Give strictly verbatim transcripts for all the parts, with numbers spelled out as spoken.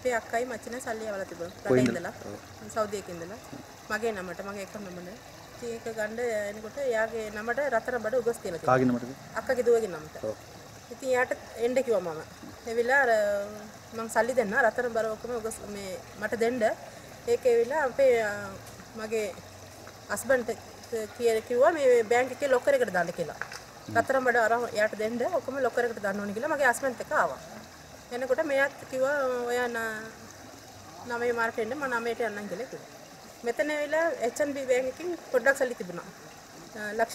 අපේ අක්කයි මචින සල්ලි අවලා තිබුණා. රටේ ඉඳලා සෞදි එකේ ඉඳලා මගේ නමට මගේ එක නමනේ. ඉතින් ඒක ගන්න එනකොට එයාගේ නමට රතර බඩ උගස් කියලා තිබුණා. කාගේ නමටද? අක්කගේ දුවගේ නමට. ඔව්. ඉතින් එයාට එන්න කිව්වා මම. එවිලා අර මං සල්ලි දෙන්න රතර බර ඔක්කොම උගස් මේ මට දෙන්න. ඒක එවිලා අපේ මගේ හස්බන්ඩ් කිව්වා මේ බැංක් එකේ ලොකර් එකට දාන්න කියලා. රතර බඩ අරන් එයාට දෙන්න ඔක්කොම ලොකර් එකට දාන්න ඕනේ කියලා මගේ හස්බන්ඩ් එක ආවා. එනකොට මෙයාත් කිව්වා ඔයා නමේ මාර්ට එන්න මම නමේට යන්නම් කියලා කිව්වා. මෙතන ඇවිල්ලා එච් එන් බී බැංක් එකකින් පොඩ්ඩක් සල්ලි තිබුණා. ලක්ෂ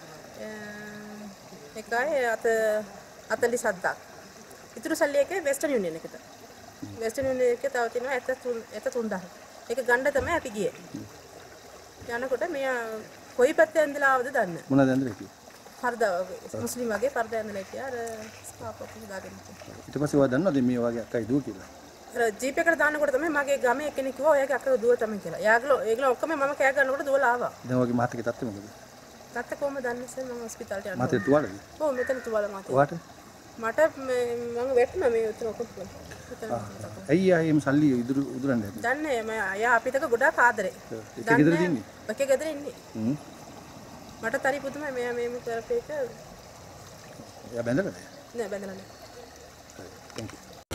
එකයි අත හතළිස් හතක්. ඉතුරු සල්ලි එකේ වෙස්ටර්න් යුනියන් එකට. වෙස්ටර්න් යුනියන් එකේ තව තියෙනවා එත තුන්දාහ. ඒක ගන්න තමයි අපි ගියේ. යනකොට මෙයා කොයි පැත්තේ ඉඳලා ආවද දන්නේ නැහැ. මොනවද ඇඳලා හිටියේ? පර්දා මුස්ලිම් වගේ පර්දා ඇඳලා හිටියා. අර ස්කාප් එක දාගෙන හිටියා. ඊට පස්සේ ඔයා දන්නවද මේ වගේ අක්කයි දුව කියලා? අර ජීප් එකට දාන්නකොට තමයි මගේ ගමේ කෙනෙක් කිව්වා ඔයාගේ අක්කගේ දුව තමයි කියලා. එයාගලෝ ඒගොල්ලෝ ඔක්කොම මම කෑ ගන්නකොට දුවලා ආවා. දැන් ඔයාගේ මහත්තයාගේ තත්ත්වය මොකද? තත්ත්වය කොහමද දන්නේ සර් මම හොස්පිටාලට යනවා. මහත්තයා තුවාලද? ඔව් මෙතන තුවාල මහත්තයා. ඔයාට? මට මම වැටුණා මේ උතන ඔක්කොම. ඇයි ආ එහෙම සල්ලි ඉදුරු උදුරන්නේ නැද්ද? දන්නේ මම අයියා අපිට ගොඩාක් ආදරේ. ඒක ගෙදර දින්නේ? ඔකේ ගෙදර ඉන්නේ. හ්ම්. මට තරි පුදුමයි මෙයා මේම කරපු එක. එයා බැඳලාද? නෑ බැඳලා නෑ. Thank you.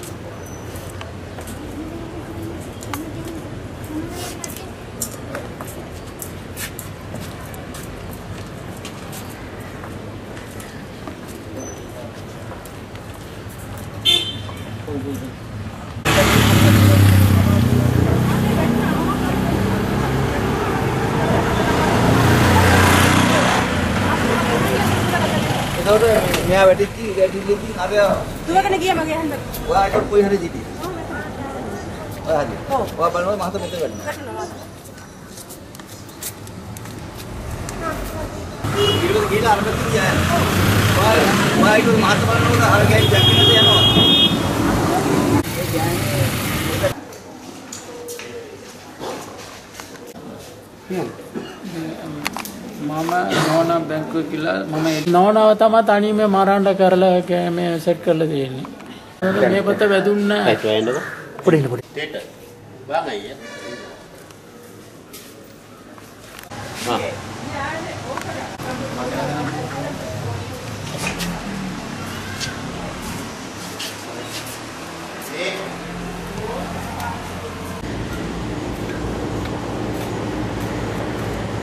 එතකොට මෙයා වැටිච්චි ගැටිලිදී අර දුවගෙන ගියා මගේ හන්ද. ඔයා ඒක කොයි හරි ජීටි. ඔයා හරි. ඔව්. ඔයා බලනවා මහත මෙතන වැටෙනවා. වැටෙනවා. ඊළඟ ගිහලා අර පැත්තට ගියා. ඔයා ඔයා ඒක මහත බලනකොට අර ගෑනි ජැක්කිනද යනවා. ඒ ගෑනි මම නෝනා බැංකුව කියලා මම නෝනාව තමයි තනියම මරන්න කරලා මේ සෙට් කරලා තියෙන්නේ. මේ පොත වැදුන්න නැහැ. ඒක වෙන්නකො. පොඩි ඉන්න පොඩි. තේට. වාංගයි. ආ